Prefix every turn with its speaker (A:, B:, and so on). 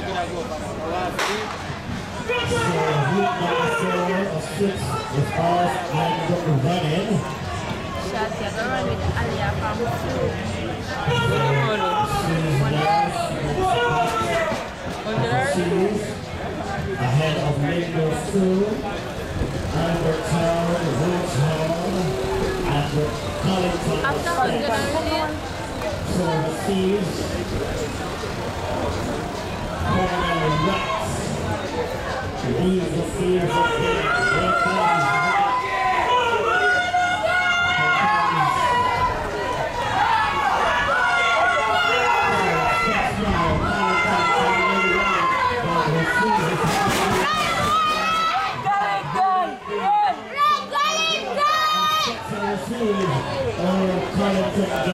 A: run with Alia from
B: ahead of Lingo School, Albert Town, Woods Hall, and Collington. So receives corner Rats. Leaves the field of